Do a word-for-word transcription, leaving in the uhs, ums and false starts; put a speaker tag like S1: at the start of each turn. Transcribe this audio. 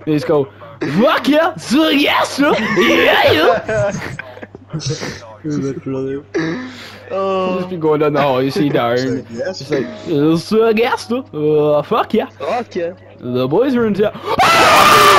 S1: They just go, fuck yeah, so yes, yeah, yeah.
S2: Oh.
S1: Just be going down the hall, you see Darren.
S3: Yes.
S1: It's like, so yes, uh, fuck yeah.
S2: Fuck yeah.
S1: The boys are in town.